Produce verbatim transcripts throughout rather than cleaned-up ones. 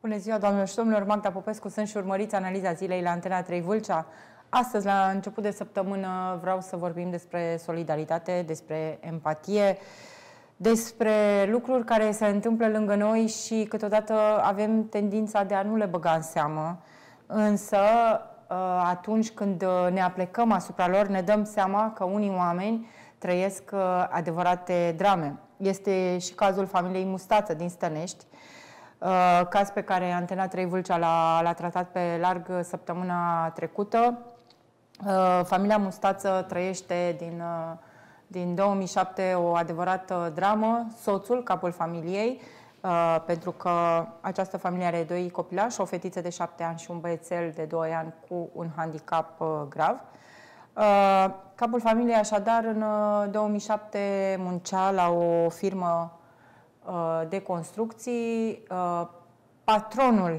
Bună ziua, doamnelor și domnilor! Magda Popescu sunt și urmăriți analiza zilei la Antena trei Vâlcea. Astăzi, la început de săptămână, vreau să vorbim despre solidaritate, despre empatie, despre lucruri care se întâmplă lângă noi și câteodată avem tendința de a nu le băga în seamă. Însă, atunci când ne aplecăm asupra lor, ne dăm seama că unii oameni trăiesc adevărate drame. Este și cazul familiei Mustață din Stănești, caz pe care Antena trei Vâlcea l-a tratat pe larg săptămâna trecută. Familia Mustață trăiește din, din două mii șapte o adevărată dramă. Soțul, capul familiei, pentru că această familie are doi copilași, o fetiță de șapte ani și un băiețel de doi ani cu un handicap grav. Capul familiei, așadar, în două mii șapte muncea la o firmă de construcții. Patronul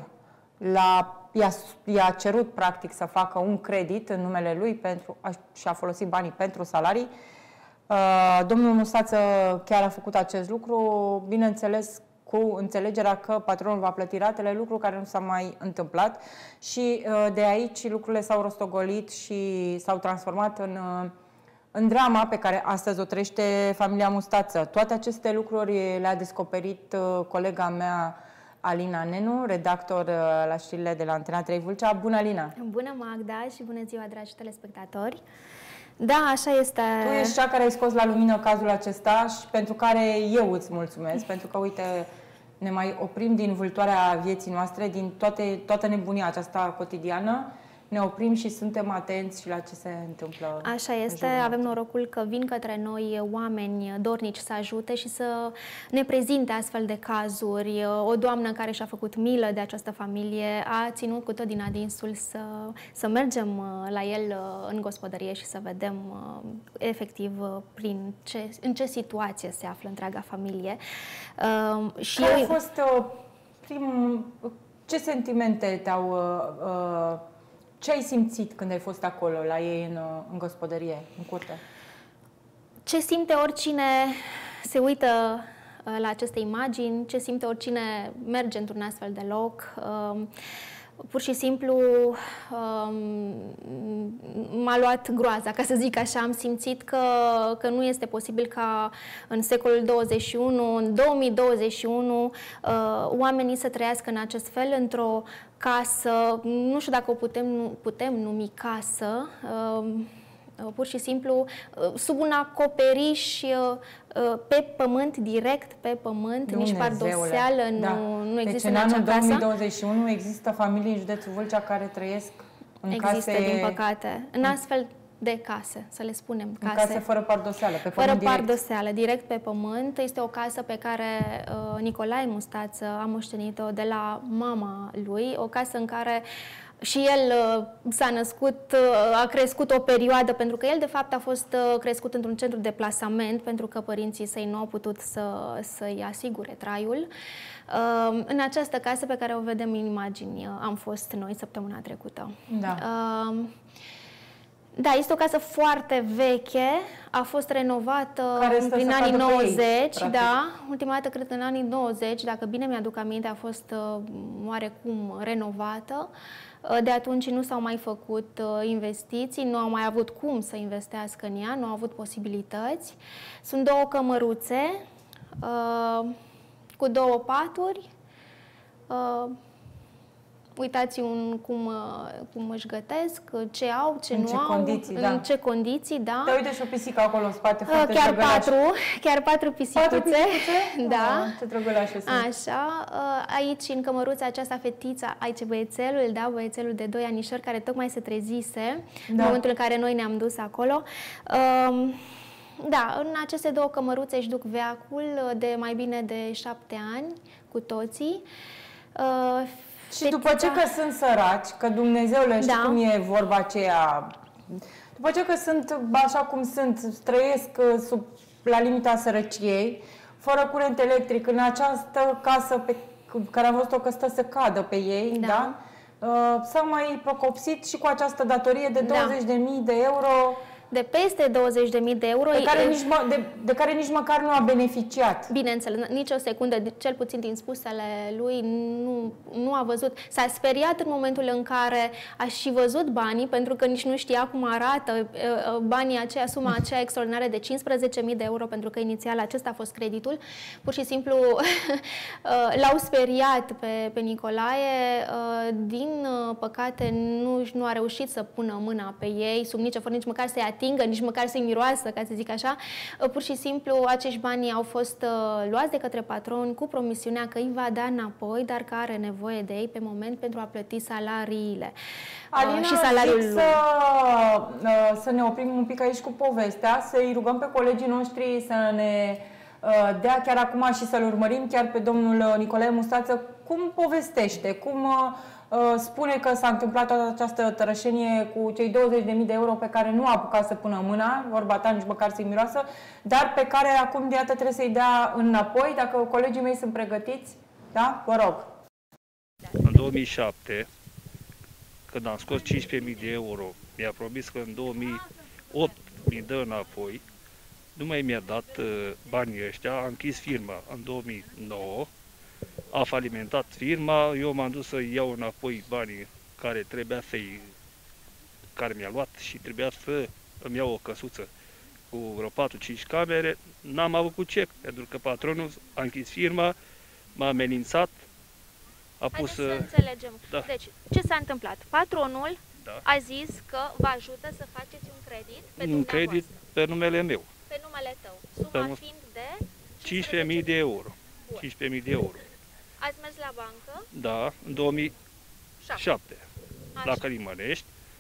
i-a cerut practic să facă un credit în numele lui pentru, și a folosit banii pentru salarii. Domnul Mustață chiar a făcut acest lucru, bineînțeles cu înțelegerea că patronul va plăti ratele, lucru care nu s-a mai întâmplat și de aici lucrurile s-au rostogolit și s-au transformat în în drama pe care astăzi o trăiește familia Mustață. Toate aceste lucruri le-a descoperit colega mea, Alina Nenu, redactor la știrile de la Antena trei Vâlcea. Bună, Alina! Bună, Magda, și bună ziua, dragi telespectatori! Da, așa este. Tu ești cea care ai scos la lumină cazul acesta și pentru care eu îți mulțumesc, pentru că, uite, ne mai oprim din vâltoarea vieții noastre, din toate, toată nebunia aceasta cotidiană, ne oprim și suntem atenți și la ce se întâmplă. Așa este, avem norocul că vin către noi oameni dornici să ajute și să ne prezinte astfel de cazuri. O doamnă care și-a făcut milă de această familie a ținut cu tot din adinsul să, să mergem la el în gospodărie și să vedem efectiv prin ce, în ce situație se află întreaga familie. Și care a fost prim, ce sentimente te-au uh, ce ai simțit când ai fost acolo, la ei în, în gospodărie, în curte? Ce simte oricine se uită la aceste imagini, ce simte oricine merge într-un astfel de loc. Pur și simplu m-a luat groaza, ca să zic așa. Am simțit că, că nu este posibil ca în secolul douăzeci și unu, în două mii douăzeci și unu, oamenii să trăiască în acest fel, într-o casă, nu știu dacă o putem, putem numi casă, pur și simplu sub un acoperiș pe pământ, direct pe pământ, nici pardoseală nu, da. nu există deci, în acea casă. Deci în anul două mii douăzeci și unu există familii în județul Vâlcea care trăiesc în există, case... Există, din păcate. În astfel de case, să le spunem. Case, în case fără pardoseală, pe pământ Fără direct. pardoseală, direct pe pământ. Este o casă pe care uh, Nicolae Mustață a moștenit-o de la mama lui, o casă în care și el uh, s-a născut, uh, a crescut o perioadă, pentru că el de fapt a fost uh, crescut într-un centru de plasament, pentru că părinții săi nu au putut să, să-i asigure traiul. Uh, în această casă pe care o vedem în imagini uh, am fost noi săptămâna trecută. Da. Uh, Da, este o casă foarte veche, a fost renovată prin anii nouăzeci, aici, da, ultima dată cred că în anii nouăzeci, dacă bine mi-aduc aminte, a fost uh, oarecum renovată. Uh, de atunci nu s-au mai făcut uh, investiții, nu au mai avut cum să investească în ea, nu au avut posibilități. Sunt două cămăruțe uh, cu două paturi. Uh, Uitați un, cum, cum își gătesc, ce au, ce în nu ce au, condiții, în da. ce condiții, da. Te uite și o pisică acolo în spate, foarte Chiar drăgălaș. patru, chiar patru pisicuțe. Patru pisicuțe? Da. Oh, ce drăgălașe sunt. Așa, aici în cămăruța aceasta fetița, aici băiețelul, da, băiețelul de doi anișori care tocmai se trezise, da. În momentul în care noi ne-am dus acolo. Da, în aceste două cămăruțe își duc veacul de mai bine de șapte ani cu toții. Și după ce că sunt săraci, că Dumnezeule, știi da. Cum e vorba aceea, după ce că sunt așa cum sunt, trăiesc sub, la limita sărăciei, fără curent electric, în această casă pe care am văzut-o că stă să cadă pe ei, da? Da? Uh, s-au mai procopsit și cu această datorie de douăzeci de mii de euro de peste douăzeci de mii de euro. De care, nici, de, de care nici măcar nu a beneficiat. Bineînțeles, nici o secundă, cel puțin din spusele lui, nu, nu a văzut. S-a speriat în momentul în care a și văzut banii, pentru că nici nu știa cum arată banii aceia, suma aceea extraordinară de cincisprezece mii de euro, pentru că inițial acesta a fost creditul. Pur și simplu l-au speriat pe, pe Nicolae. Din păcate nu, nu a reușit să pună mâna pe ei, sub nicio formă, nici măcar să-i atingă, nici măcar să-i miroasă, ca să zic așa. Pur și simplu acești bani au fost uh, luați de către patron cu promisiunea că îi va da înapoi, dar că are nevoie de ei pe moment pentru a plăti salariile. Alina, uh, și salariul lui. Să, uh, să ne oprim un pic aici cu povestea, să-i rugăm pe colegii noștri să ne uh, dea chiar acum și să-l urmărim chiar pe domnul Nicolae Mustață cum povestește, cum uh, spune că s-a întâmplat toată această tărășenie cu cei douăzeci de mii de euro pe care nu a apucat să pună mâna, vorba ta, nici măcar să-i miroasă, dar pe care acum de iată trebuie să-i dea înapoi, dacă colegii mei sunt pregătiți. Da? Vă rog. În două mii șapte, când am scos cincisprezece mii de euro, mi-a promis că în două mii opt mi dă înapoi, nu mai mi-a dat uh, banii ăștia, a închis firma în două mii nouă, a falimentat firma, eu m-am dus să iau înapoi banii care trebuia să-i, care mi-a luat și trebuia să îmi iau o căsuță cu vreo patru cinci camere, n-am avut cu ce, pentru că patronul a închis firma, m-a amenințat, a pus... Haideți să înțelegem. Da. Deci, ce s-a întâmplat? Patronul da. a zis că vă ajută să faceți un credit pe un credit pe numele meu. Pe numele tău. Suma pe fiind de cincisprezece mii de euro. cincisprezece mii de euro. Ați mers la bancă? Da, în două mii șapte, la Călimănești.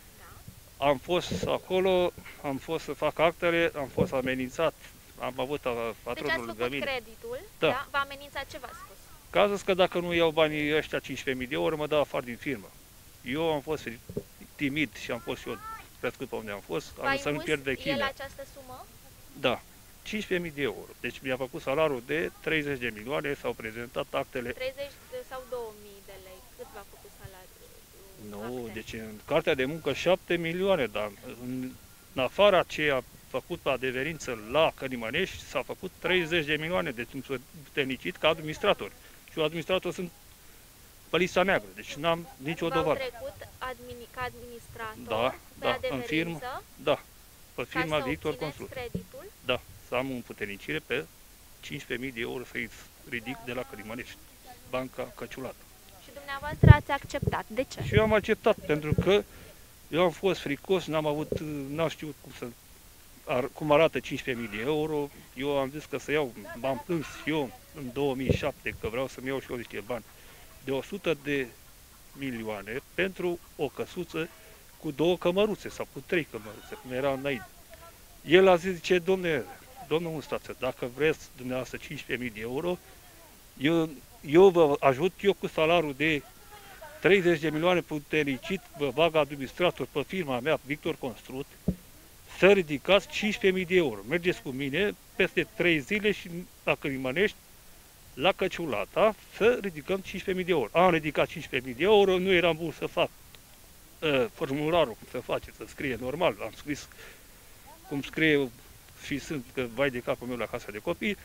Da. Am fost acolo, am fost să fac actele, am fost amenințat, am avut patronul lângă mine. Deci ați făcut creditul, da. Da? V-a amenințat, ce v-a spus? Că a zis că dacă nu iau banii ăștia cincisprezece mii de euro, mă dau afară din firmă. Eu am fost timid și am fost și eu crescut pe unde am fost, am zis să nu pierd vechimea. el această sumă? Da. cincisprezece mii de euro. Deci mi-a făcut salariul de treizeci de milioane, s-au prezentat actele... treizeci sau două mii de lei. Cât v-a făcut salariul? Nu, acte? deci în cartea de muncă șapte milioane, dar în, în afara ce a făcut pe adeverință la Călimănești, s-a făcut treizeci de milioane, deci sunt puternicit ca administrator. Și eu administrator sunt pe lista neagră, deci n-am nicio dovadă. V-au trecut admini, ca administrator da, pe da, adeverință? în firmă, da, pe firma Victor Construct. Creditul? Da, să am în puternicire pe cincisprezece mii de euro să-i ridic de la Călimănești, banca Căciulată. Și dumneavoastră ați acceptat. De ce? Și eu am acceptat, pentru că eu am fost fricos, n-am avut, n-am știut cum, să, ar, cum arată cincisprezece mii de euro. Eu am zis că să iau, m-am plâns eu în două mii șapte, că vreau să-mi iau și eu niște bani de o sută de milioane pentru o căsuță cu două cămăruțe sau cu trei cămăruțe, cum era înainte. El a zis, zice, domne, domnul Mustață, dacă vreți dumneavoastră cincisprezece mii de euro, eu, eu vă ajut eu cu salariul de treizeci de milioane puternicit, vă bag administrator pe firma mea, Victor Construct, să ridicați cincisprezece mii de euro. Mergeți cu mine peste trei zile și la Călimănești, la Căciulata, să ridicăm cincisprezece mii de euro. Am ridicat cincisprezece mii de euro, nu eram bun să fac uh, formularul, cum să face, să scrie normal, am scris cum scrie și sunt, că vai de capul meu la casa de copii,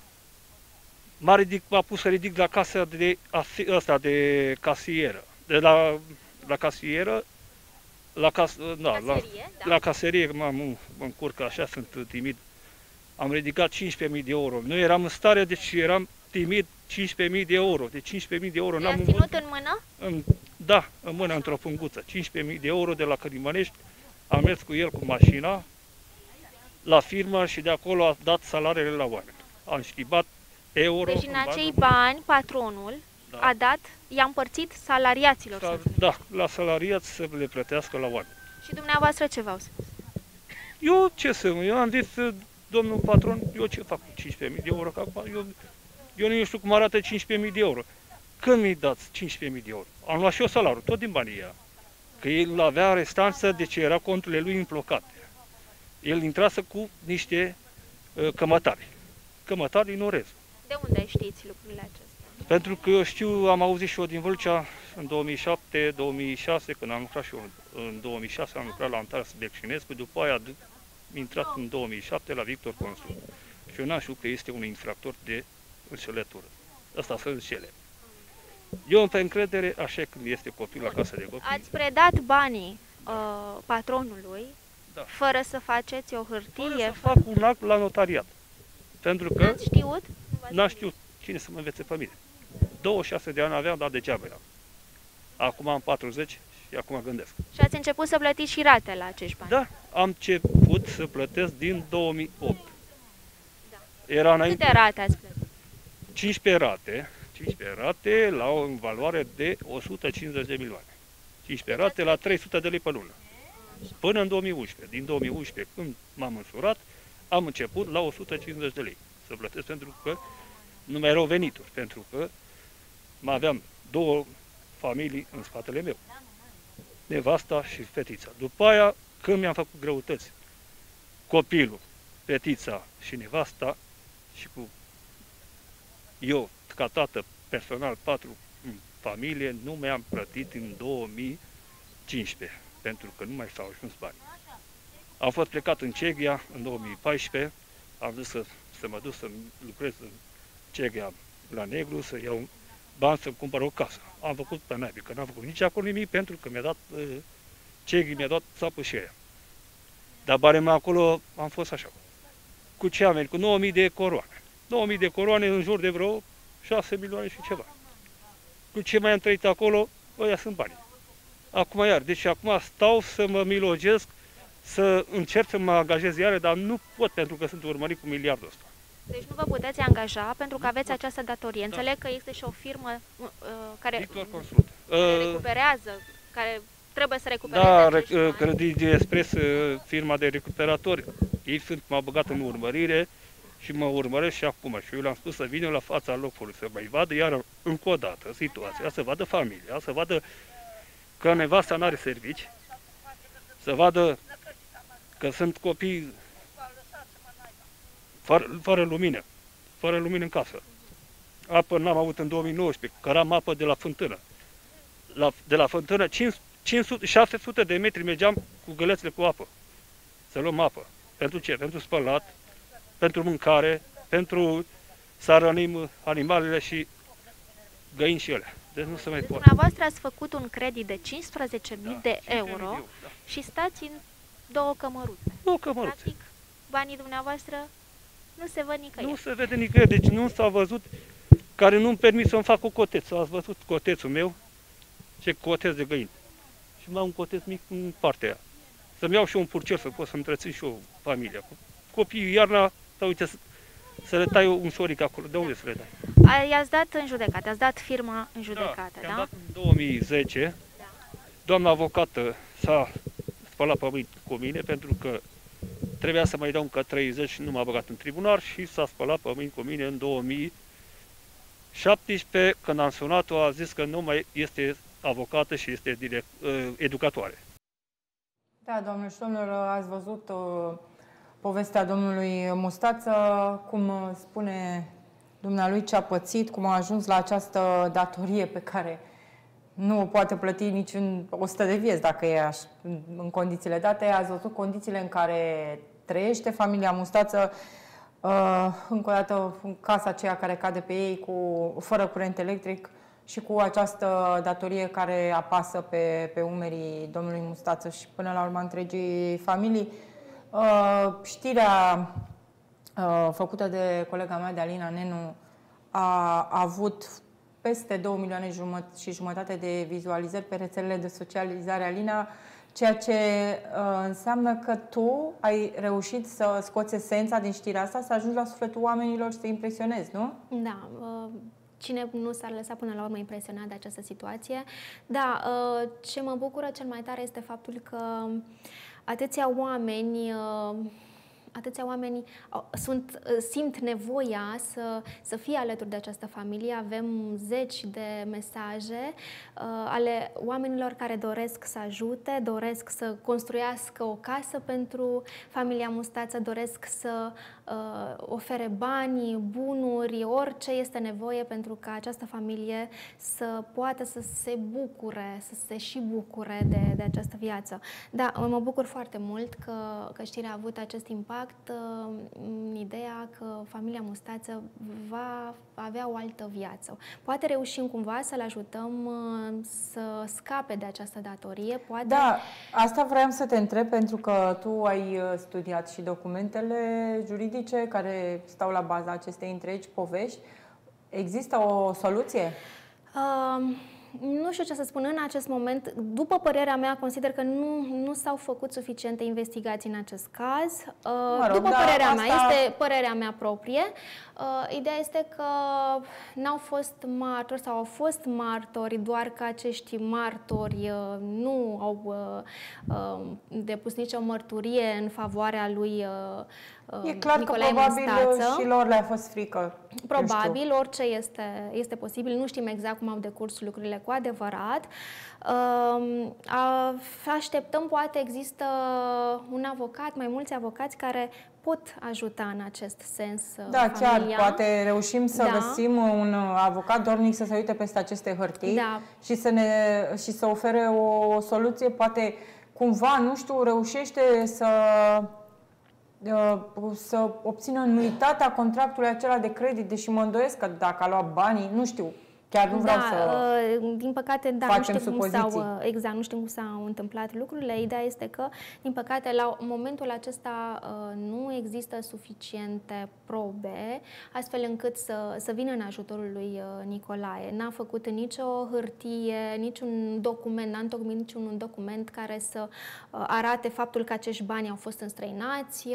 m-a, ridic, m-a pus să ridic la casa de, asta, de casieră, de la, la casieră, la, cas, da, caserie, la, da. la caserie, mă, mă încurc așa, sunt timid, am ridicat cincisprezece mii de euro, nu eram în stare, deci eram timid, cincisprezece mii de euro, de cincisprezece mii de euro n-am... I-a ținut în mână? În, da, în mână, într-o punguță, cincisprezece mii de euro de la Călimănești, am mers cu el cu mașina, la firmă și de acolo a dat salariile la oameni. Am schimbat euro. Deci în acei bani, patronul da. a dat, i-a împărțit salariaților. Sa da, la salariați să le plătească la oameni. Și dumneavoastră ce v-au spus? Eu ce să, eu am zis, domnul patron, eu ce fac cu cincisprezece mii de euro? Că acum, eu, eu nu știu cum arată cincisprezece mii de euro. Când mi-i dați cincisprezece mii de euro? Am luat și eu salariul, tot din banii ăia. Că el avea restanță, deci era conturile lui înflocate. El intrase cu niște uh, cămătari. Cămătari din Orez. De unde știți lucrurile acestea? Pentru că eu știu, am auzit și eu din Vâlcea în două mii șapte două mii șase, când am lucrat și eu în două mii șase, am lucrat la Antares Becșinescu, după aia intrat în două mii șapte la Victor Consul. Și eu n-am știut că este un infractor de înșelătură. Ăsta să înșele. Eu, pe încredere, așa când este copil la casă de copii... Ați predat banii uh, patronului, da, fără să faceți o hârtie? Fără să fac un act la notariat. Pentru că... N-ați știut? N-am știut cine să mă învețe pe mine. douăzeci și șase de ani aveam, dar degeaba eram. Acum am patruzeci și acum gândesc. Și ați început să plătiți și rate la acești bani? Da, am început să plătesc din două mii opt. Da. Era înainte... Câte rate ați plătit? cincisprezece rate, cincisprezece rate la o valoare de o sută cincizeci de milioane. cincisprezece rate la trei sute de lei pe lună. Până în două mii unsprezece. Din două mii unsprezece, când m-am însurat, am început la o sută cincizeci de lei să plătesc, pentru că nu mai erau venituri, pentru că mai aveam două familii în spatele meu, nevasta și fetița. După aia, când mi-am făcut greutăți, copilul, fetița și nevasta, și cu eu, ca tată personal, patru în familie, nu mi-am plătit în două mii cincisprezece, pentru că nu mai s-au ajuns bani. Am fost plecat în Ceghia în două mii paisprezece, am zis să, să mă duc să lucrez în Ceghia la negru, să iau bani să-mi cumpăr o casă. Am făcut pe naibii, că n-am făcut nici acolo nimic, pentru că mi-a dat, uh, Ceghii mi-a dat țapă și aia. Dar banii mei acolo am fost așa. Cu ce am venit? Cu nouă mii de coroane. nouă mii de coroane în jur de vreo șase milioane și ceva. Cu ce mai am trăit acolo, ăia sunt banii. Acum iar, deci acum stau să mă milogesc, să încerc să mă angajez iară, dar nu pot, pentru că sunt urmărit cu miliardul ăsta. Deci nu vă puteți angaja pentru că aveți această datorie. Înțeleg că este și o firmă uh, care, Victor Consult. care Uh, recuperează, care trebuie să recupereze Da, acești bani. Credit Express, uh, firma de recuperatori. Ei sunt, m-au băgat în urmărire și mă urmăresc și acum. Și eu le-am spus să vină la fața locului, să mai vadă iar încă o dată situația, să vadă familia, să vadă că nevasta n-are servici, să vadă că sunt copii fără, fără lumină, fără lumină în casă. Apă n-am avut în două mii nouăsprezece, căram apă de la fântână. La, de la fântână, cinci sute, șase sute de metri mergeam cu gălețile cu apă, să luăm apă. Pentru ce? Pentru spălat, pentru mâncare, pentru să rănim animalele și găini și ele. Deci nu se mai Deci poate. dumneavoastră ați făcut un credit de cincisprezece mii Da, de cincisprezece mii euro de euro, da. și stați în două cămăruțe. Două cămăruțe. Practic, banii dumneavoastră nu se văd nicăieri. Nu se vede nicăieri, deci nu s-a văzut, care nu-mi permis să-mi fac o coteț. Ați văzut cotețul meu? Ce coteț de găini. Și mai am un coteț mic în partea aia. Să-mi iau și eu un purcel, să pot să-mi întrețin și eu familia. Copiii iarna, să uite, să, să le tai un șoric acolo. De unde să le dai? I-ați dat în judecată, i-ați dat firma în judecată, da? da? I-am dat în două mii zece. Da. Doamna avocată s-a spălat pe mâini cu mine, pentru că trebuia să mai dau încă treizeci și nu m-a băgat în tribunal și s-a spălat pe mâini cu mine în două mii șaptesprezece, când am sunat-o, a zis că nu mai este avocată și este direct, uh, educatoare. Da, doamne și domnilor, ați văzut uh, povestea domnului Mustață, cum uh, spune dumnealui ce a pățit, cum a ajuns la această datorie pe care nu o poate plăti nici în o sută de vieți, dacă e așa, în condițiile date. Ați văzut condițiile în care trăiește familia Mustață, uh, încă o dată în casa aceea care cade pe ei, cu, fără curent electric și cu această datorie care apasă pe, pe umerii domnului Mustață și până la urmă întregii familii. Uh, știrea uh, făcută de colega mea, de Alina Nenu, a, a avut peste două milioane și jumătate de vizualizări pe rețelele de socializare, Alina, ceea ce uh, înseamnă că tu ai reușit să scoți esența din știrea asta, să ajungi la sufletul oamenilor și să impresionezi, nu? Da. Uh, cine nu s-ar lăsa până la urmă impresionat de această situație. Da, uh, ce mă bucură cel mai tare este faptul că atâția oameni... Uh, Atâția oameni sunt, simt nevoia să, să fie alături de această familie. Avem zeci de mesaje uh, ale oamenilor care doresc să ajute, doresc să construiască o casă pentru familia Mustață, doresc să ofere bani, bunuri, orice este nevoie pentru ca această familie să poată să se bucure, să se și bucure de, de această viață. Da, mă bucur foarte mult că, că știrea a avut acest impact în ideea că familia Mustață va avea o altă viață. Poate reușim cumva să-l ajutăm să scape de această datorie. Poate... Da, asta vreau să te întreb, pentru că tu ai studiat și documentele juridice care stau la baza acestei întregi povești. Există o soluție? Uh... Nu știu ce să spun în acest moment. După părerea mea, consider că nu, nu s-au făcut suficiente investigații în acest caz. Mă rog, După da, părerea asta... mea, este părerea mea proprie. Ideea este că n-au fost martori sau au fost martori, doar că acești martori nu au depus nicio mărturie în favoarea lui E clar Nicolae că probabil Mustață. Și lor le-a fost frică. Probabil, orice este, este posibil. Nu știm exact cum au decurs lucrurile cu adevărat. Așteptăm, poate există un avocat, mai mulți avocați care pot ajuta în acest sens Da, familia. chiar, poate reușim să da. găsim un avocat dornic să se uite peste aceste hârtii da. și, să ne, și să ofere o soluție, poate cumva, nu știu, reușește să... să obțină nulitatea contractului acela de credit, deși mă îndoiesc că dacă a luat banii, nu știu, chiar nu vreau da, să din păcate, da, facem nu știu cum s-au, exact, nu știu cum s-au întâmplat lucrurile. Ideea este că, din păcate, la momentul acesta nu există suficiente probe, astfel încât să, să vină în ajutorul lui Nicolae. N-a făcut nicio hârtie, niciun document, n-a întocmit niciun document care să arate faptul că acești bani au fost înstrăinați.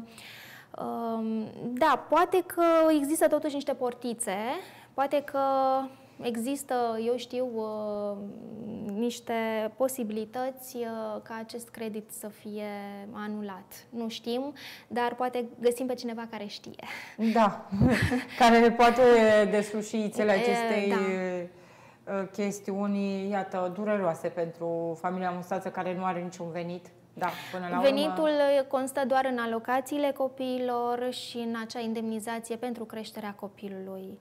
Da, poate că există totuși niște portițe, poate că există, eu știu, uh, niște posibilități uh, ca acest credit să fie anulat. Nu știm, dar poate găsim pe cineva care știe. Da, care poate desluși ițele acestei da. chestiuni, iată, dureroase pentru familia Mustață, care nu are niciun venit. Da, până la Venitul urmă... constă doar în alocațiile copiilor și în acea indemnizație pentru creșterea copilului.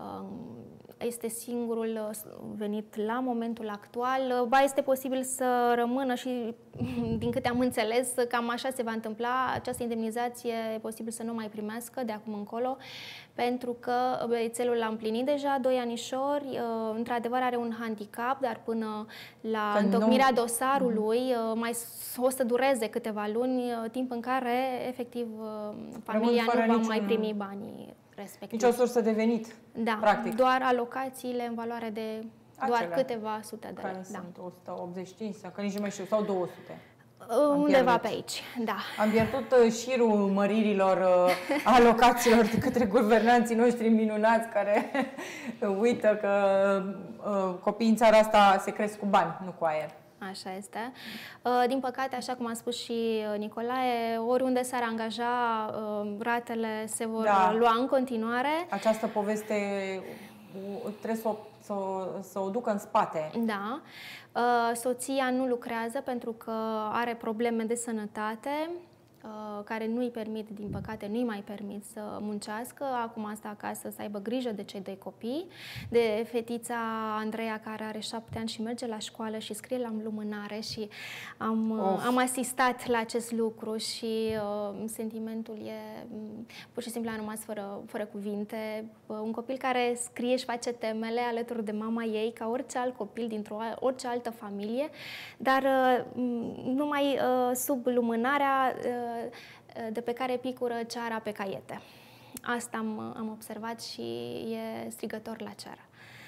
Este singurul venit la momentul actual. Ba, este posibil să rămână și, din câte am înțeles, cam așa se va întâmpla. Această indemnizație e posibil să nu mai primească de acum încolo, pentru că băiețelul l-a împlinit deja doi anișori, într-adevăr are un handicap, dar până la Când întocmirea nu... dosarului mai o să dureze câteva luni, timp în care, efectiv, familia nu va niciun... mai primi banii respectiv. Nici o sursă de venit, da, practic. Doar alocațiile în valoare de doar Acelea câteva sute de lei. Care da. sunt o sută optzeci și cinci, că nici nu mai știu, sau două sute. Undeva pe aici, da. Am pierdut șirul măririlor alocațiilor de către guvernanții noștri minunați, care uită că copiii în țara asta se cresc cu bani, nu cu aer. Așa este. Din păcate, așa cum a spus și Nicolae, oriunde s-ar angaja, ratele se vor da. lua în continuare. Această poveste trebuie să o, să, să o ducă în spate. Da. Soția nu lucrează pentru că are probleme de sănătate, care nu îi permit, din păcate, nu îi mai permit să muncească. Acum asta acasă, să aibă grijă de cei doi copii, de fetița Andreea, care are șapte ani și merge la școală și scrie la lumânare, și am, am asistat la acest lucru și uh, sentimentul e pur și simplu am rămas fără, fără cuvinte. Un copil care scrie și face temele alături de mama ei, ca orice alt copil dintr-o orice altă familie, dar uh, numai uh, sub lumânarea uh, de pe care picură ceara pe caiete. Asta am, am observat și e strigător la ceară.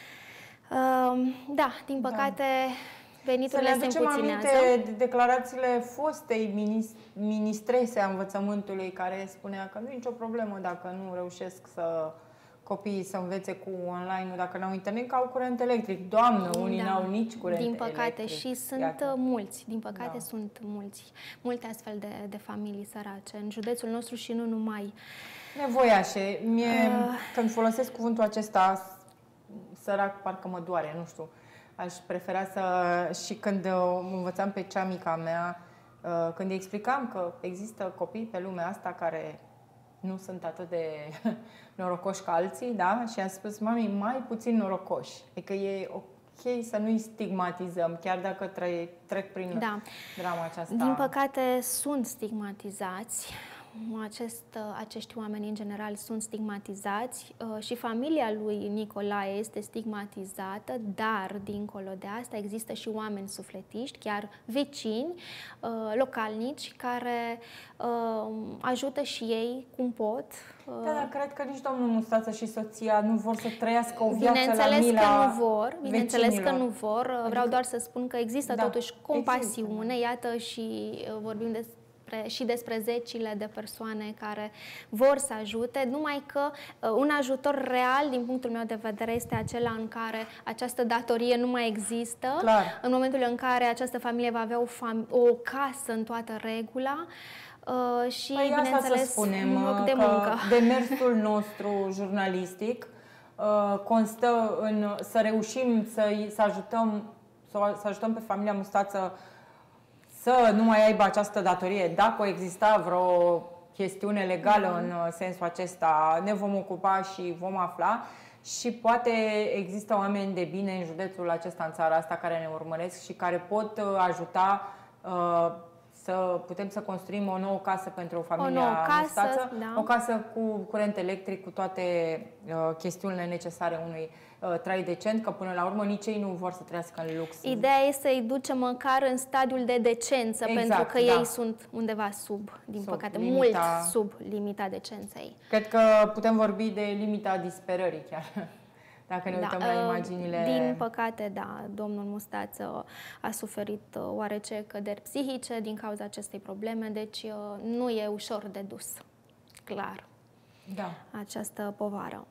Uh, da, din păcate, da. veniturile se împuținează. Să ne aducem aminte declarațiile fostei ministrese a învățământului, care spunea că nu e nicio problemă dacă nu reușesc să copiii să învețe cu online, dacă n-au internet, că au curent electric. Doamnă, unii da. n-au nici curent Din păcate, electric. și sunt Iată. mulți, din păcate da. sunt mulți, multe astfel de, de familii sărace în județul nostru și nu numai. Nevoiașe. Mie, uh. când folosesc cuvântul acesta, sărac, parcă mă doare, nu știu. Aș prefera să... Și când învățam pe cea mica mea, când îi explicam că există copii pe lumea asta care nu sunt atât de norocoși ca alții, da? Și am spus, mami, mai puțin norocoși. Adică e ok să nu-i stigmatizăm, chiar dacă trec, trec prin da. drama aceasta. Din păcate sunt stigmatizați. Acest, acești oameni în general sunt stigmatizați și familia lui Nicolae este stigmatizată, dar dincolo de asta există și oameni sufletiști, chiar vecini, localnici, care ajută și ei cum pot. Da, dar cred că nici domnul Mustață și soția nu vor să trăiască o viață bineînțeles la mila că nu vor, bineînțeles vecinilor. că nu vor. Vreau adică, doar să spun că există da, totuși compasiune, există. Iată și vorbim de și despre zecile de persoane care vor să ajute, numai că un ajutor real, din punctul meu de vedere, este acela în care această datorie nu mai există, clar. În momentul în care această familie va avea o, fam o casă în toată regula uh, și, păi bineînțeles, să spunem, un loc de că muncă. Demersul nostru jurnalistic uh, constă în să reușim să, să, ajutăm, să, să ajutăm pe familia Mustață să nu mai aibă această datorie. Dacă o exista vreo chestiune legală mm. în sensul acesta, ne vom ocupa și vom afla. Și poate există oameni de bine în județul acesta, în țara asta, care ne urmăresc și care pot ajuta uh, să putem să construim o nouă casă pentru familia o nouă casă, Mustață, da. O casă cu curent electric, cu toate uh, chestiunile necesare unui uh, trai decent, că până la urmă nici ei nu vor să trăiască în lux. Ideea este să-i ducem măcar în stadiul de decență, exact, pentru că da. ei sunt undeva sub, din sub păcate, limita, mult sub limita decenței. Cred că putem vorbi de limita disperării chiar. Dacă ne uităm da, la imaginile... Din păcate, da, domnul Mustață a suferit oarece căderi psihice din cauza acestei probleme, deci nu e ușor de dus, clar, da. această povară.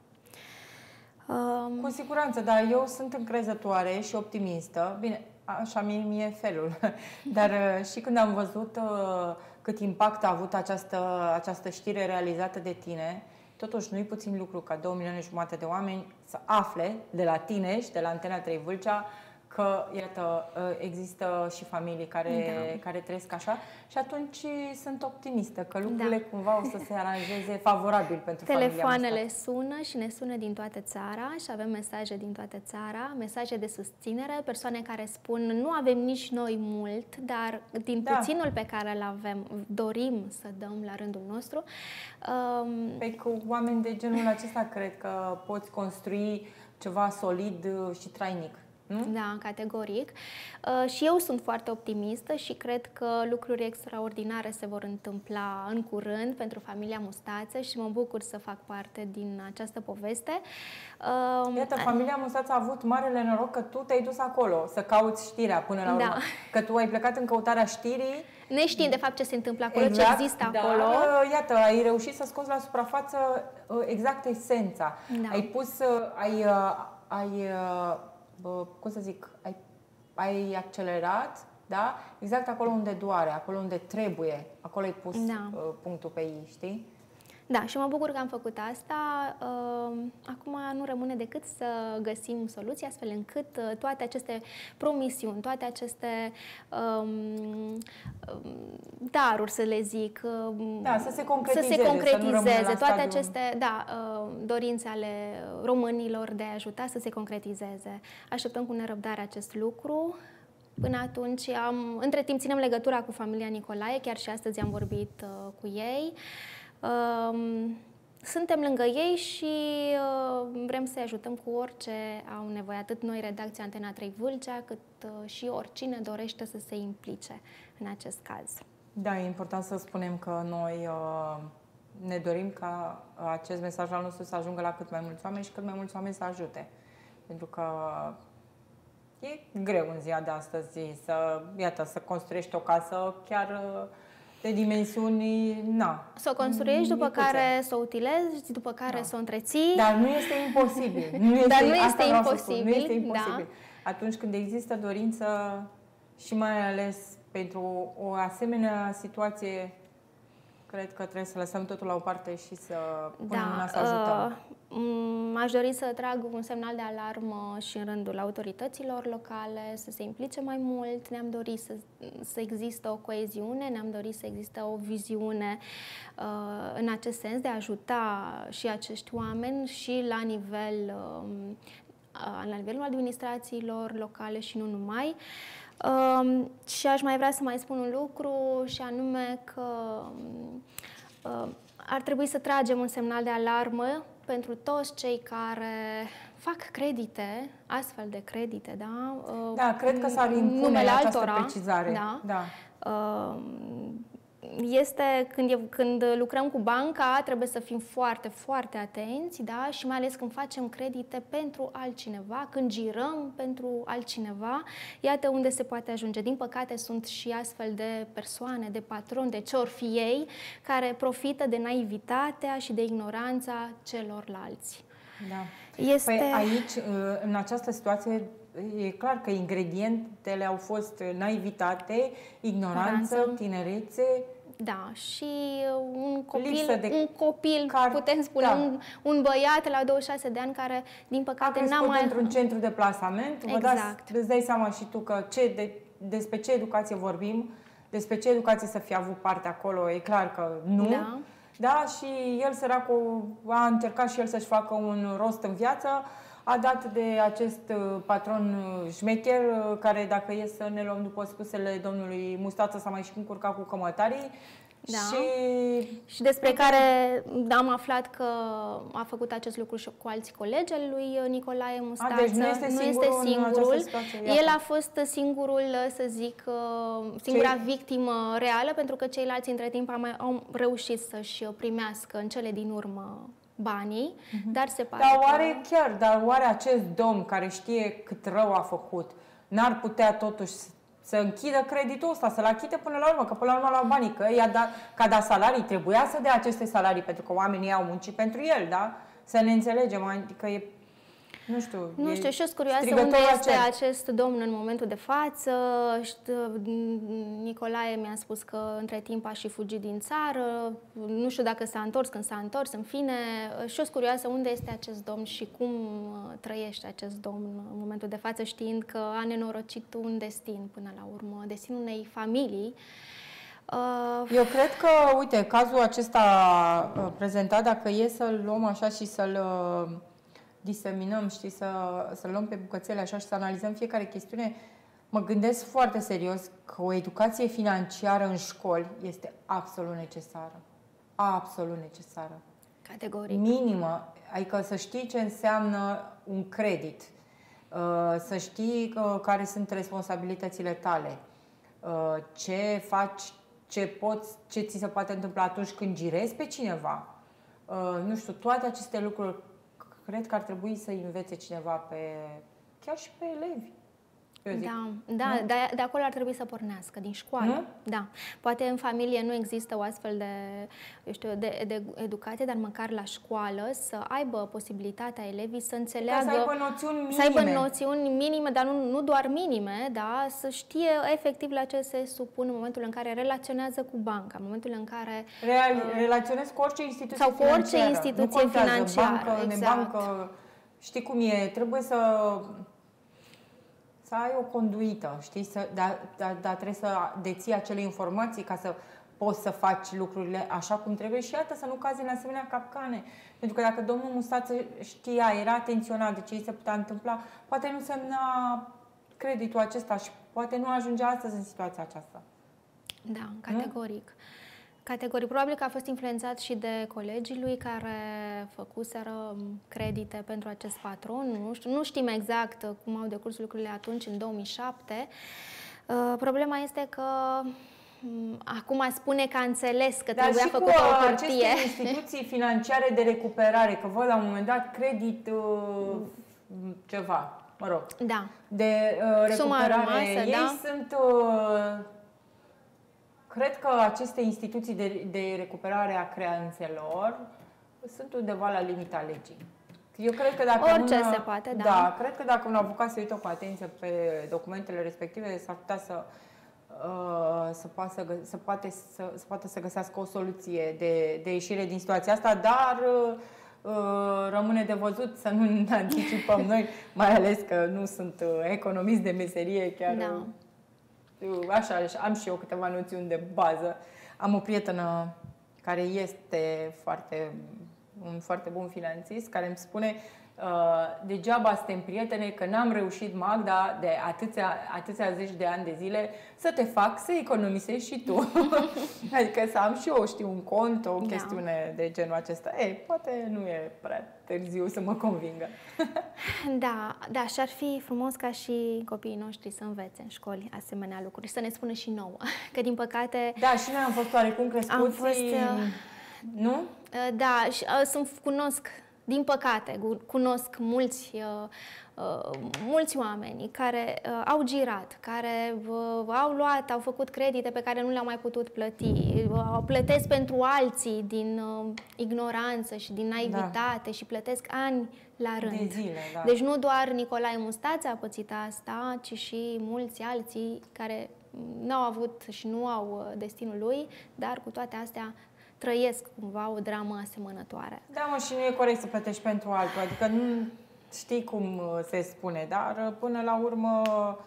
Cu siguranță, dar eu sunt încrezătoare și optimistă. Bine, așa mie, mie felul. Dar și când am văzut cât impact a avut această, această știre realizată de tine, totuși nu-i puțin lucru ca două milioane jumate de oameni să afle de la tine și de la Antena trei Vâlcea că, iată, există și familii care, da. care trăiesc așa și atunci sunt optimistă că lucrurile da. cumva o să se aranjeze favorabil pentru Telefoanele familia Telefoanele sună și ne sună din toată țara și avem mesaje din toată țara, mesaje de susținere, persoane care spun nu avem nici noi mult, dar din da. puținul pe care îl avem dorim să dăm la rândul nostru. Um... Păi cu oameni de genul acesta cred că poți construi ceva solid și trainic. Nu? Da, categoric. Uh, și eu sunt foarte optimistă și cred că lucruri extraordinare se vor întâmpla în curând pentru familia Mustață și mă bucur să fac parte din această poveste. Uh, Iată, familia Mustață a avut marele noroc că tu te-ai dus acolo să cauți știrea până la urmă. Da. Că tu ai plecat în căutarea știrii. Neștiind de fapt ce se întâmplă acolo, exact, ce există da, acolo. Iată, ai reușit să scoți la suprafață exact esența. Da. Ai pus, ai... ai Bă, cum să zic, ai, ai accelerat, da? Exact acolo unde doare, acolo unde trebuie, acolo ai pus da. uh, punctul pe ei, știi? Da, și mă bucur că am făcut asta. Uh, acum nu rămâne decât să găsim soluții astfel încât uh, toate aceste promisiuni, toate aceste um, daruri, să le zic, uh, da, să se concretizeze, să se concretizeze să toate aceste da, uh, dorințe ale românilor de a ajuta să se concretizeze. Așteptăm cu nerăbdare acest lucru. Până atunci, am, între timp ținem legătura cu familia Nicolae, chiar și astăzi am vorbit uh, cu ei. Um, suntem lângă ei și uh, vrem să-i ajutăm cu orice au nevoie, atât noi, redacția Antena trei Vâlcea, cât uh, și oricine dorește să se implice în acest caz. Da, e important să spunem că noi uh, ne dorim ca acest mesaj al nostru să ajungă la cât mai mulți oameni și cât mai mulți oameni să ajute. Pentru că e greu în ziua de astăzi să, iată, să construiești o casă chiar... Uh, de dimensiuni, na. Să o construiești, după micuțe. care să o utilezi, după care da. să o întreții. Dar nu este imposibil. Nu este, Dar nu este imposibil. Nu este imposibil. Da. Atunci când există dorință și mai ales pentru o asemenea situație Cred că trebuie să lăsăm totul la o parte și să punem da, mâna să ajutăm. Uh, aș dori să trag un semnal de alarmă și în rândul autorităților locale, să se implice mai mult. Ne-am dorit să, să există o coeziune, ne-am dorit să există o viziune uh, în acest sens de a ajuta și acești oameni și la nivel, uh, la nivelul administrațiilor locale și nu numai. Uh, și aș mai vrea să mai spun un lucru și anume că uh, ar trebui să tragem un semnal de alarmă pentru toți cei care fac credite, astfel de credite, da? Uh, da, cred că s-ar impune această precizare. Da. Da. Uh, Este, când, e, când lucrăm cu banca, trebuie să fim foarte, foarte atenți, da? Și mai ales când facem credite pentru altcineva, când girăm pentru altcineva, iată unde se poate ajunge. Din păcate sunt și astfel de persoane, de patroni, de ce or fi ei, care profită de naivitatea și de ignoranța celorlalți. Da. Este... Păi aici, în această situație, e clar că ingredientele au fost naivitate, ignoranță, ignoranță. tinerețe. Da, și un copil, de un copil car... putem spune, da. un, un băiat la douăzeci și șase de ani care, din păcate, n-a mai... într-un centru de plasament. Exact. Vă dați, îți dai seama și tu că ce, de, despre ce educație vorbim, despre ce educație să fie avut parte acolo, e clar că nu. Da. Da, și el, săracul, a încercat și el să-și facă un rost în viață, a dat de acest patron șmecher, care, dacă e să ne luăm după spusele domnului Mustață, s-a mai și încurcat cu cămătarii. Da. Și... și despre care am aflat că a făcut acest lucru și cu alți colegi al lui Nicolae Mustață. A, deci nu este singurul. Nu este singurul. Situație, el a fost singurul, să zic, singura Ce? victimă reală, pentru că ceilalți între timp au, au reușit să-și primească în cele din urmă banii, uh-huh. dar se pare Dar oare că... chiar, dar oare acest domn care știe cât rău a făcut, n-ar putea totuși să închidă creditul ăsta, să-l achite până la urmă, că până la urmă la banii, că i-a dat, ca da salarii, trebuia să dea aceste salarii, pentru că oamenii au muncit pentru el, da? Să ne înțelegem, adică e, nu știu... Nu știu, și eu sunt curioasă unde este cer. acest domn în momentul de față. Nicolae mi-a spus că între timp a și fugit din țară, nu știu dacă s-a întors, când s-a întors, în fine. Și eu sunt curioasă unde este acest domn și cum trăiește acest domn în momentul de față, știind că a nenorocit un destin până la urmă, destinul unei familii. Eu cred că, uite, cazul acesta prezentat, dacă e să-l luăm așa și să-l diseminăm, știi, să, să luăm pe bucățele așa și să analizăm fiecare chestiune, mă gândesc foarte serios că o educație financiară în școli este absolut necesară. Absolut necesară. Categoric. Minimă. Adică să știi ce înseamnă un credit, să știi care sunt responsabilitățile tale, ce faci, ce poți, ce ți se poate întâmpla atunci când girezi pe cineva. Nu știu, toate aceste lucruri cred că ar trebui să învețe cineva pe, chiar și pe elevi. Eu zic. Da, da, de, de acolo ar trebui să pornească, din școală. Nu? Da. Poate în familie nu există o astfel de, eu știu, de, de educație, dar măcar la școală să aibă posibilitatea elevii să înțeleagă... Ca să aibă noțiuni minime. Să aibă noțiuni minime, dar nu, nu doar minime, da, să știe efectiv la ce se supun în momentul în care relaționează cu banca, în momentul în care... Real, uh, relaționez cu orice instituție sau cu orice financiară. instituție nu contează, financiară. Bancă, exact. nebancă, știi cum e, trebuie să... să ai o conduită, știi? Să, dar, dar, dar trebuie să deții acele informații ca să poți să faci lucrurile așa cum trebuie și iată să nu cazi în asemenea capcane. Pentru că dacă domnul Mustață știa, era atenționat de ce îi se putea întâmpla, poate nu semna creditul acesta și poate nu ajungea astăzi în situația aceasta. Da, categoric. Nu? Categoric. Probabil că a fost influențat și de colegii lui care făcuseră credite pentru acest patron. Nu știu, nu știm exact cum au decurs lucrurile atunci, în două mii șapte. Problema este că acum spune că a înțeles că Dar trebuia făcută o hârtie. Aceste instituții financiare de recuperare, că văd la un moment dat credit uh, ceva, mă rog, da. de uh, recuperare. Rămasă, ei da? sunt... Uh, Cred că aceste instituții de, de recuperare a creanțelor sunt undeva la limita legii. Eu cred că dacă Orice un, se poate, da. Da, cred că dacă un avocat se uită cu atenție pe documentele respective, s-ar putea să uh, uh, să, poată să, să, poate să, să poată să găsească o soluție de, de ieșire din situația asta, dar uh, uh, rămâne de văzut să nu ne anticipăm noi, mai ales că nu sunt uh, economist de meserie, chiar da. uh, așa, am și eu câteva noțiuni de bază. Am o prietenă care este foarte, un foarte bun finanțist, care îmi spune uh, degeaba suntem prietene, că n-am reușit, Magda, de atâția, atâția zeci de ani de zile să te fac să economisești și tu. Adică să am și eu, știu, un cont, o chestiune da. de genul acesta. Ei, poate nu e prea târziu să mă convingă. Da, da, și ar fi frumos ca și copiii noștri să învețe în școli asemenea lucruri, să ne spună și nouă, că din păcate... Da, și noi am fost oarecum crescuți, am fost, uh, nu? Da, și uh, sunt, cunosc, din păcate, cunosc mulți, uh, uh, mulți oameni care uh, au girat, care uh, au luat, au făcut credite pe care nu le-au mai putut plăti, uh, plătesc pentru alții din uh, ignoranță și din naivitate da. și plătesc ani la rând. De zile, da. Deci nu doar Nicolae Mustață a pățit asta, ci și mulți alții care n-au avut și nu au destinul lui, dar cu toate astea trăiesc cumva o dramă asemănătoare. Da, mă, și nu e corect să plătești pentru altul, adică nu știi cum se spune, dar până la urmă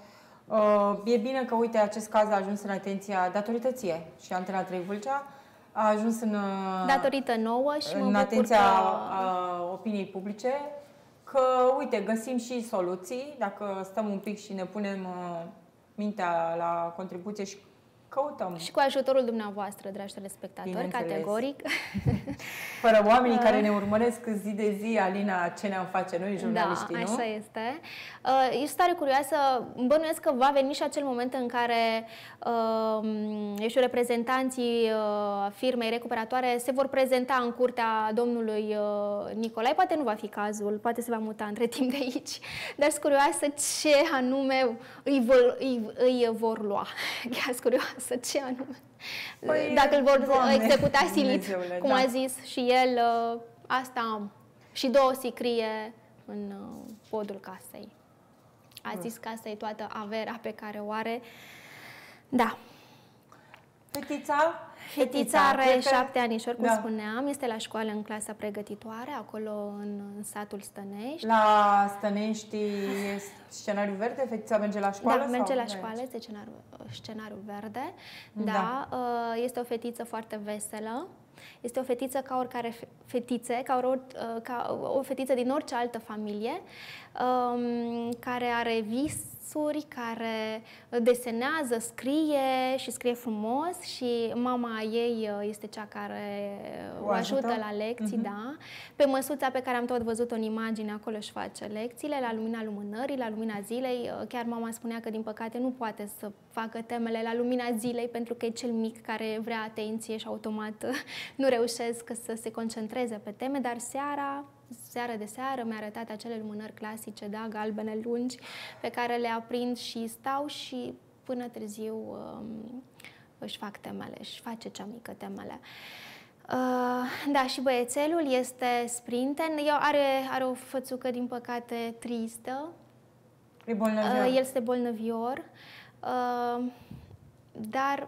e bine că, uite, acest caz a ajuns în atenția datorită ție și Antena trei Vâlcea a ajuns în, datorită nouă și în atenția că... opiniei publice, că, uite, găsim și soluții, dacă stăm un pic și ne punem mintea la contribuție și căutăm. Și cu ajutorul dumneavoastră, dragi telespectatori, categoric. Fără oamenii care ne urmăresc zi de zi, Alina, ce ne-am face noi, jurnaliștii, da, nu? așa este. Ești tare curioasă, bănuiesc că va veni și acel moment în care eu știu, reprezentanții firmei recuperatoare se vor prezenta în curtea domnului Nicolae. Poate nu va fi cazul, poate se va muta între timp de aici, dar sunt curioasă ce anume îi vor, îi, îi vor lua. Chiar sunt curioasă ce anume. Păi, dacă îl vor Doamne, executa silit, cum da. a zis și el, asta am. Și două sicrie în podul casei. A zis că asta e toată averea pe care o are. Da. Fetița? Fetița are șapte anișori, cum da. spuneam, este la școală în clasa pregătitoare, acolo în, în satul Stănești. La Stănești e scenariul verde? Fetița merge la școală? Da, merge sau la școală, este scenariul, scenariul verde. Da. da, este o fetiță foarte veselă. Este o fetiță ca oricare fetițe, ca, or, ca o fetiță din orice altă familie, care are visuri, care desenează, scrie și scrie frumos și mama ei este cea care o ajută, ajută la lecții, uh-huh. da. Pe măsuța pe care am tot văzut-o în imagine, acolo își face lecțiile, la lumina lumânării, la lumina zilei. Chiar mama spunea că, din păcate, nu poate să facă temele la lumina zilei pentru că e cel mic care vrea atenție și automat nu reușesc să se concentreze pe teme, dar seara, seară de seară mi-a arătat acele lumânări clasice, da, galbene lungi, pe care le aprind și stau și până târziu um, își fac temele, își face cea mică temele. Uh, da, și băiețelul este sprinten, el are, are o fățucă, din păcate, tristă. E bolnăvior. Uh, el este bolnăvior, uh, dar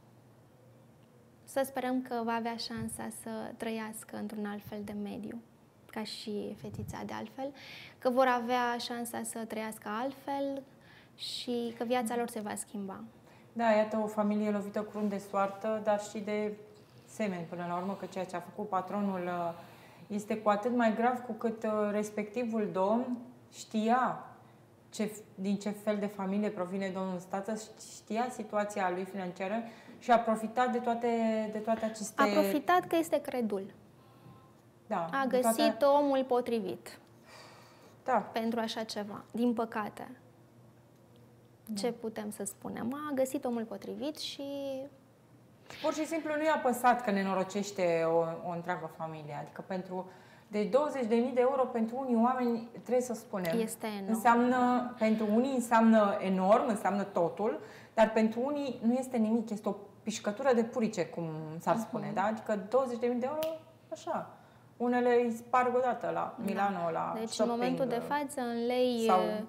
să sperăm că va avea șansa să trăiască într-un alt fel de mediu, ca și fetița de altfel, că vor avea șansa să trăiască altfel și că viața lor se va schimba. Da, iată o familie lovită crunt de soartă, dar și de semeni până la urmă, că ceea ce a făcut patronul este cu atât mai grav cu cât respectivul domn știa ce, din ce fel de familie provine domnul Stață, știa situația lui financiară și a profitat de toate, de toate aceste... A profitat că este credul. Da, a găsit toate... omul potrivit da. pentru așa ceva, din păcate. Da. Ce putem să spunem? A găsit omul potrivit și... Pur și simplu nu i-a păsat că nenorocește o, o întreagă familie. Adică pentru... De douăzeci de mii de euro pentru unii oameni, trebuie să spunem, este enorm. Înseamnă, pentru unii înseamnă enorm, înseamnă totul, dar pentru unii nu este nimic, este o pișcătură de purice, cum s-ar uh-huh. spune, da? Adică douăzeci de mii de euro, așa. Unele îi sparg odată la Milano, da. la Deci shopping, în momentul de față, în lei, sau...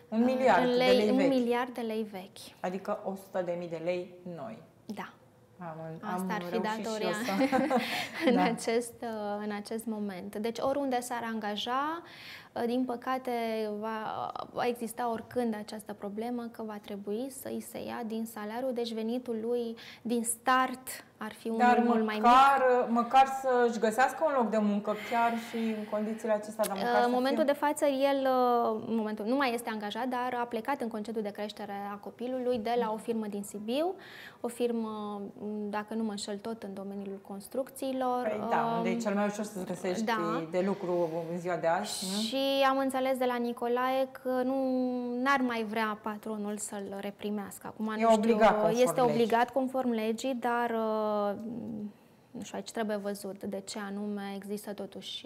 Un miliard lei, de lei un vechi. miliard de lei vechi. Adică o sută de mii de lei noi. Da. Am, Asta am ar fi datoria să... în, da. acest, în acest moment. Deci oriunde s-ar angaja, din păcate va, va exista oricând această problemă că va trebui să îi se ia din salariu, deci venitul lui din start ar fi unul Dar mult mai mic. Măcar să-și găsească un loc de muncă chiar și în condițiile acestea. Dar măcar în momentul fie... de față, el în momentul, nu mai este angajat, dar a plecat în concediu de creștere a copilului de la o firmă din Sibiu, o firmă, dacă nu mă înșel, tot în domeniul construcțiilor. Păi, da, unde e cel mai ușor să-ți găsești da. de lucru în ziua de azi. Și nu? Am înțeles de la Nicolae că nu n-ar mai vrea patronul să-l reprimească. Acum, e nu știu, obligat este legi. obligat conform legii, dar nu știu, aici trebuie văzut de ce anume există totuși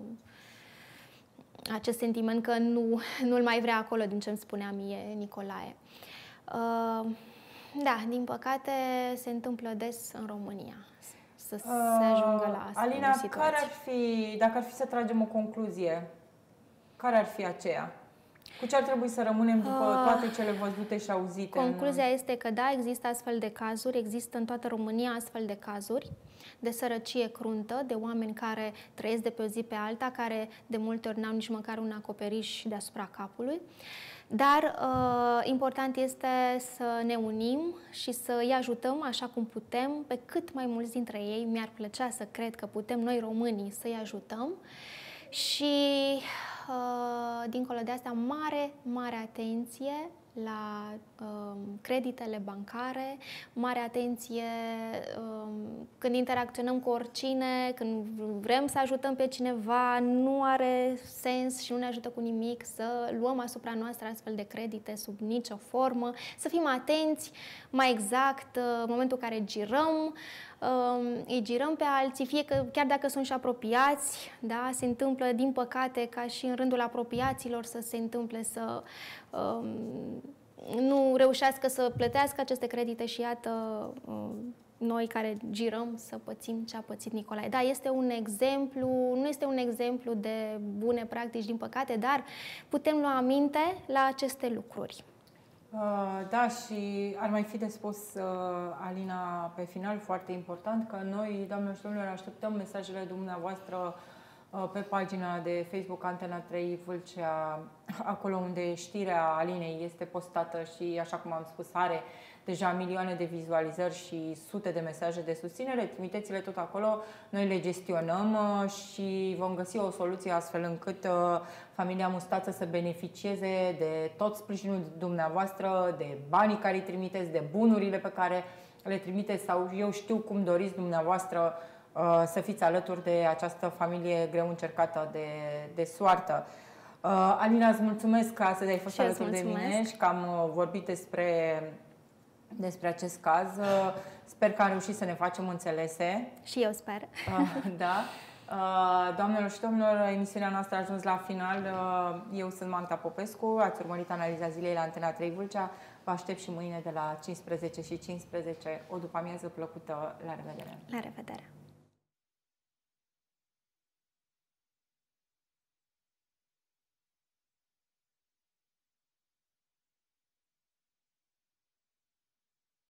acest sentiment că nu, nu-l mai vrea acolo, din ce îmi spunea mie Nicolae. Da, din păcate se întâmplă des în România să se ajungă la astfel Alina, de situații. care ar fi, dacă ar fi să tragem o concluzie, care ar fi aceea? Cu ce ar trebui să rămânem după toate cele văzute și auzite? Concluzia în... este că da, există astfel de cazuri, există în toată România astfel de cazuri de sărăcie cruntă, de oameni care trăiesc de pe o zi pe alta, care de multe ori n-au nici măcar un acoperiș deasupra capului. Dar uh, important este să ne unim și să îi ajutăm așa cum putem pe cât mai mulți dintre ei. Mi-ar plăcea să cred că putem noi românii să-i ajutăm și uh, dincolo de asta mare, mare atenție la uh, creditele bancare, mare atenție uh, când interacționăm cu oricine, când vrem să ajutăm pe cineva, nu are sens și nu ne ajută cu nimic să luăm asupra noastră astfel de credite sub nicio formă, să fim atenți mai exact uh, în momentul în care girăm, uh, îi girăm pe alții, fie că chiar dacă sunt și apropiați, da, se întâmplă din păcate ca și în rândul apropiaților să se întâmple să uh, nu reușească să plătească aceste credite și iată noi care girăm să pățim ce a pățit Nicolae. Da, este un exemplu, nu este un exemplu de bune practici, din păcate, dar putem lua aminte la aceste lucruri. Uh, da, și ar mai fi de spus, uh, Alina, pe final, foarte important, că noi, doamnelor și domnilor, așteptăm mesajele dumneavoastră pe pagina de Facebook Antena trei Vâlcea, acolo unde știrea Alinei este postată și, așa cum am spus, are deja milioane de vizualizări și sute de mesaje de susținere. Trimiteți-le tot acolo, noi le gestionăm și vom găsi o soluție astfel încât familia Mustață să beneficieze de tot sprijinul dumneavoastră, de banii care îi trimiteți, de bunurile pe care le trimiteți sau eu știu cum doriți dumneavoastră să fiți alături de această familie greu încercată de, de soartă. Alina, îți mulțumesc că astăzi ai fost alături de mine și că am vorbit despre, despre acest caz. Sper că am reușit să ne facem înțelese. Și eu sper. Da. Doamnelor și domnilor, emisiunea noastră a ajuns la final. Eu sunt Manta Popescu, ați urmărit analiza zilei la Antena trei Vâlcea. Vă aștept și mâine de la cincisprezece și cincisprezece. O după amiază plăcută. La revedere! La revedere!